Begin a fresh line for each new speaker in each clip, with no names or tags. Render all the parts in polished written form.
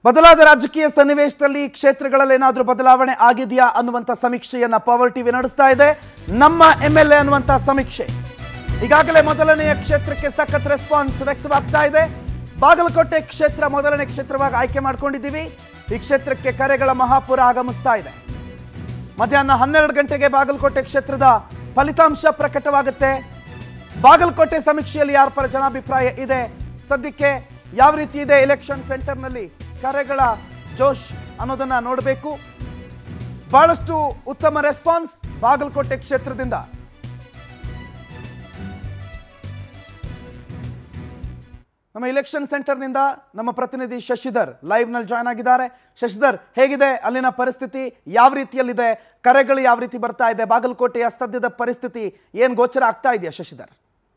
ಬದಲಾದ ರಾಜಕೀಯ ಸನ್ನಿವೇಶದಲ್ಲಿ ಕ್ಷೇತ್ರಗಳಲ್ಲಿ ಏನಾದರೂ ಬದಲಾವಣೆ ಆಗಿದೆಯಾ ಅನ್ನುವಂತ ಸಮೀಕ್ಷೆಯನ್ನ ಪವರ್ ಟಿವಿ ನಡೆಸ್ತಾ ಇದೆ. ನಮ್ಮ ಎಂಎಲ್ಎ ಅನ್ನುವಂತ ಸಮೀಕ್ಷೆ ಈಗಾಗಲೇ ಮೊದಲನೆಯ ಕ್ಷೇತ್ರಕ್ಕೆ ಸಖತ್ ರೆಸ್ಪಾನ್ಸ್ ವ್ಯಕ್ತವಾಗ್ತಾ ಇದೆ. ಬಾಗಲಕೋಟೆ ಕ್ಷೇತ್ರ ಮೊದಲನೇ ಕ್ಷೇತ್ರವಾಗಿ ಆಯ್ಕೆ ಮಾಡಿಕೊಂಡಿದ್ದೀವಿ. ಈ ಕ್ಷೇತ್ರಕ್ಕೆ ಕರೆಗಳ ಮಹಾಪುರ ಆಗಮಿಸ್ತಾ ಇದೆ. ಮಧ್ಯಾಹ್ನ 12 ಗಂಟೆಗೆ ಬಾಗಲಕೋಟೆ ಕ್ಷೇತ್ರದ ಫಲಿತಾಂಶ ಪ್ರಕಟವಾಗುತ್ತೆ. ಬಾಗಲಕೋಟೆ ಸಮೀಕ್ಷೆಯಲ್ಲಿ ಯಾರ ಪರ ಜನಾಭಿಪ್ರಾಯ ಇದೆ, ಸದ್ಯಕ್ಕೆ ಯಾವ ರೀತಿ ಇದೆ ಎಲೆಕ್ಷನ್ ಸೆಂಟರ್ನಲ್ಲಿ ಕರೆಗಳ ಜೋಶ್ ಅನ್ನೋದನ್ನ ನೋಡಬೇಕು. ಬಹಳಷ್ಟು ಉತ್ತಮ ರೆಸ್ಪಾನ್ಸ್ ಬಾಗಲಕೋಟೆ ಕ್ಷೇತ್ರದಿಂದ. ನಮ್ಮ ಎಲೆಕ್ಷನ್ ಸೆಂಟರ್ನಿಂದ ನಮ್ಮ ಪ್ರತಿನಿಧಿ ಶಶಿಧರ್ ಲೈವ್ ನಲ್ಲಿ ಜಾಯ್ನ್ ಆಗಿದ್ದಾರೆ. ಶಶಿಧರ್, ಹೇಗಿದೆ ಅಲ್ಲಿನ ಪರಿಸ್ಥಿತಿ, ಯಾವ ರೀತಿಯಲ್ಲಿದೆ, ಕರೆಗಳು ಯಾವ ರೀತಿ ಬರ್ತಾ ಇದೆ, ಬಾಗಲಕೋಟೆಯ ಸದ್ಯದ ಪರಿಸ್ಥಿತಿ ಏನು ಗೋಚರ ಆಗ್ತಾ ಇದೆಯಾ ಶಶಿಧರ್?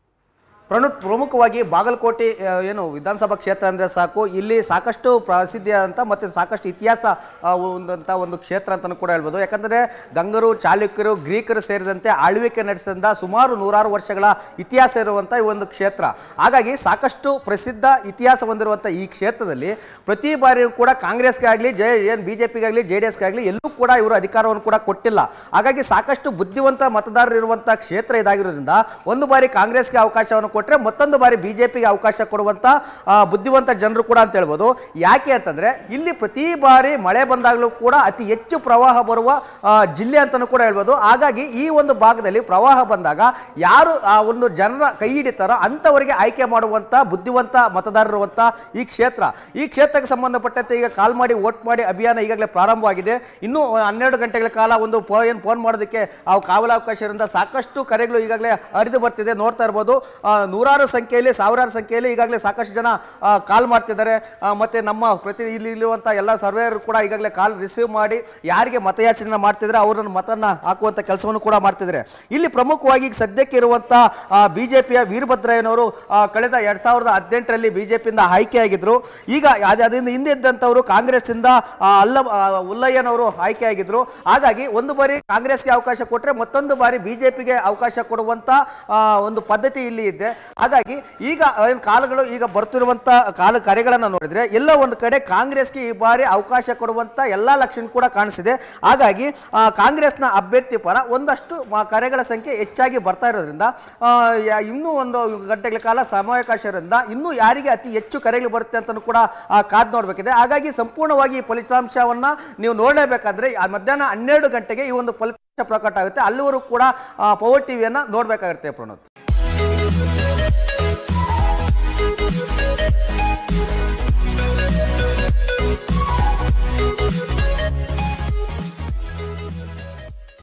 ಪ್ರಮುಖವಾಗಿ ಬಾಗಲಕೋಟೆ ಏನು ವಿಧಾನಸಭಾ ಕ್ಷೇತ್ರ ಅಂದರೆ ಸಾಕು, ಇಲ್ಲಿ ಸಾಕಷ್ಟು ಪ್ರಸಿದ್ಧಿಯಾದಂಥ ಮತ್ತು ಸಾಕಷ್ಟು ಇತಿಹಾಸ ಹೊಂದಂಥ ಒಂದು ಕ್ಷೇತ್ರ ಅಂತಲೂ ಕೂಡ ಹೇಳ್ಬೋದು. ಯಾಕಂದರೆ ಗಂಗರು, ಚಾಲುಕ್ಯರು, ಗ್ರೀಕರು ಸೇರಿದಂತೆ ಆಳ್ವಿಕೆ ನಡೆಸಿದ ಸುಮಾರು 100 ವರ್ಷಗಳ ಇತಿಹಾಸ ಇರುವಂಥ ಈ ಒಂದು ಕ್ಷೇತ್ರ. ಹಾಗಾಗಿ ಸಾಕಷ್ಟು ಪ್ರಸಿದ್ಧ ಇತಿಹಾಸ ಹೊಂದಿರುವಂಥ ಈ ಕ್ಷೇತ್ರದಲ್ಲಿ ಪ್ರತಿ ಬಾರಿಯೂ ಕೂಡ ಕಾಂಗ್ರೆಸ್ಗೆ ಆಗಲಿ BJPಗಾಗಲಿ JDSಗಾಗಲಿ ಎಲ್ಲೂ ಕೂಡ ಇವರು ಅಧಿಕಾರವನ್ನು ಕೂಡ ಕೊಟ್ಟಿಲ್ಲ. ಹಾಗಾಗಿ ಸಾಕಷ್ಟು ಬುದ್ಧಿವಂತ ಮತದಾರರು ಇರುವಂಥ ಕ್ಷೇತ್ರ ಇದಾಗಿರೋದ್ರಿಂದ ಒಂದು ಬಾರಿ ಕಾಂಗ್ರೆಸ್ಗೆ ಅವಕಾಶವನ್ನು ಕೊಟ್ಟರೆ ಮತ್ತೊಂದು ಬಾರಿ BJPಗೆ ಅವಕಾಶ ಕೊಡುವಂಥ ಬುದ್ಧಿವಂತ ಜನರು ಕೂಡ ಅಂತ ಹೇಳ್ಬೋದು. ಯಾಕೆ ಅಂತಂದರೆ ಇಲ್ಲಿ ಪ್ರತಿ ಬಾರಿ ಮಳೆ ಬಂದಾಗಲೂ ಕೂಡ ಅತಿ ಹೆಚ್ಚು ಪ್ರವಾಹ ಬರುವ ಜಿಲ್ಲೆ ಅಂತಲೂ ಕೂಡ ಹೇಳ್ಬೋದು. ಹಾಗಾಗಿ ಈ ಒಂದು ಭಾಗದಲ್ಲಿ ಪ್ರವಾಹ ಬಂದಾಗ ಯಾರು ಆ ಒಂದು ಜನರ ಕೈ ಹಿಡಿತಾರೋ ಅಂಥವರಿಗೆ ಆಯ್ಕೆ ಮಾಡುವಂಥ ಬುದ್ಧಿವಂತ ಮತದಾರರುವಂಥ ಈ ಕ್ಷೇತ್ರಕ್ಕೆ ಸಂಬಂಧಪಟ್ಟಂತೆ ಈಗ ಕಾಲ್ ಮಾಡಿ ವೋಟ್ ಮಾಡಿ ಅಭಿಯಾನ ಈಗಾಗಲೇ ಪ್ರಾರಂಭವಾಗಿದೆ. ಇನ್ನೂ 12 ಗಂಟೆಗಳ ಕಾಲ ಒಂದು ಫೋನ್ ಮಾಡೋದಕ್ಕೆ ಕಾವಲಾವಕಾಶ ಇರೋದ್ರಿಂದ ಸಾಕಷ್ಟು ಕರೆಗಳು ಈಗಾಗಲೇ ಹರಿದು ಬರ್ತಿದೆ. ನೋಡ್ತಾ ಇರ್ಬೋದು, ನೂರಾರು ಸಂಖ್ಯೆಯಲ್ಲಿ, ಸಾವಿರಾರು ಸಂಖ್ಯೆಯಲ್ಲಿ ಈಗಾಗಲೇ ಸಾಕಷ್ಟು ಜನ ಕಾಲ್ ಮಾಡ್ತಿದ್ದಾರೆ. ಮತ್ತು ನಮ್ಮ ಇಲ್ಲಿರುವಂಥ ಎಲ್ಲ ಸರ್ವೇಯರು ಕೂಡ ಈಗಾಗಲೇ ಕಾಲ್ ರಿಸೀವ್ ಮಾಡಿ ಯಾರಿಗೆ ಮತಯಾಚನೆ ಮಾಡ್ತಿದ್ದಾರೆ ಅವರನ್ನು ಮತನ ಹಾಕುವಂಥ ಕೆಲಸವನ್ನು ಕೂಡ ಮಾಡ್ತಿದ್ದಾರೆ. ಇಲ್ಲಿ ಪ್ರಮುಖವಾಗಿ ಸದ್ಯಕ್ಕೆ ಇರುವಂಥ BJPಯ ವೀರಭದ್ರಯ್ಯನವರು ಕಳೆದ 2018ರಲ್ಲಿ BJPಯಿಂದ ಆಯ್ಕೆಯಾಗಿದ್ದರು. ಈಗ ಅದರಿಂದ ಹಿಂದೆ ಇದ್ದಂಥವರು ಕಾಂಗ್ರೆಸ್ಸಿಂದ ಉಲ್ಲಯ್ಯನವರು ಆಯ್ಕೆಯಾಗಿದ್ದರು. ಹಾಗಾಗಿ ಒಂದು ಬಾರಿ ಕಾಂಗ್ರೆಸ್ಗೆ ಅವಕಾಶ ಕೊಟ್ಟರೆ ಮತ್ತೊಂದು ಬಾರಿ BJPಗೆ ಅವಕಾಶ ಕೊಡುವಂಥ ಒಂದು ಪದ್ಧತಿ ಇಲ್ಲಿ ಇದೆ. ಹಾಗಾಗಿ ಈಗ ಕಾಲಗಳು ಈಗ ಬರ್ತಿರುವಂಥ ಕರೆಗಳನ್ನು ನೋಡಿದ್ರೆ ಎಲ್ಲ ಒಂದು ಕಡೆ ಕಾಂಗ್ರೆಸ್ಗೆ ಈ ಬಾರಿ ಅವಕಾಶ ಕೊಡುವಂಥ ಎಲ್ಲ ಲಕ್ಷಣ ಕೂಡ ಕಾಣಿಸಿದೆ. ಹಾಗಾಗಿ ಕಾಂಗ್ರೆಸ್ನ ಅಭ್ಯರ್ಥಿ ಪರ ಒಂದಷ್ಟು ಕರೆಗಳ ಸಂಖ್ಯೆ ಹೆಚ್ಚಾಗಿ ಬರ್ತಾ ಇರೋದ್ರಿಂದ ಇನ್ನೂ ಒಂದು ಗಂಟೆಗಳ ಕಾಲ ಸಮಯಾವಕಾಶ ಇರೋದ್ರಿಂದ ಇನ್ನೂ ಯಾರಿಗೆ ಅತಿ ಹೆಚ್ಚು ಕರೆಗಳು ಬರುತ್ತೆ ಅಂತಲೂ ಕೂಡ ಕಾದು ನೋಡಬೇಕಿದೆ. ಹಾಗಾಗಿ ಸಂಪೂರ್ಣವಾಗಿ ಈ ಫಲಿತಾಂಶವನ್ನು ನೀವು ನೋಡಲೇಬೇಕಾದ್ರೆ ಮಧ್ಯಾಹ್ನ 12 ಗಂಟೆಗೆ ಈ ಒಂದು ಫಲಿತಾಂಶ ಪ್ರಕಟ ಆಗುತ್ತೆ. ಅಲ್ಲಿವರೆಗೂ ಕೂಡ ಪವರ್ ಟಿವಿಯನ್ನು ನೋಡಬೇಕಾಗುತ್ತೆ ಪ್ರಣೋತ್.